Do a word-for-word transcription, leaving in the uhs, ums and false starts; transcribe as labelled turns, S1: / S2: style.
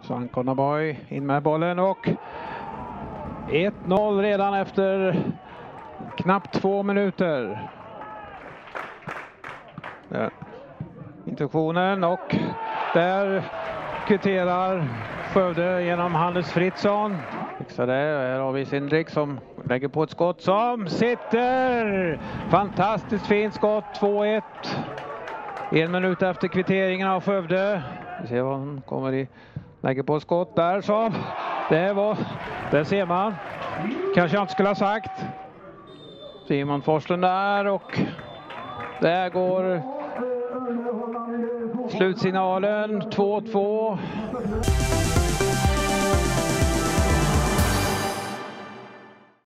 S1: Svan Konnaboy in med bollen och ett noll redan efter knappt två minuter. Där. Introduktionen och där kvitterar Skövde genom Hannes Fritzson. Fixar det. Här har vi Sindrik som lägger på ett skott som sitter. Fantastiskt fint skott. två ett. En minut efter kvitteringen av Skövde. Vi ser vad han kommer i. Lägger på ett skott där som. Det var. Där ser man. Kanske jag inte skulle ha sagt. Simon Forslund där och där går slutsignalen två två.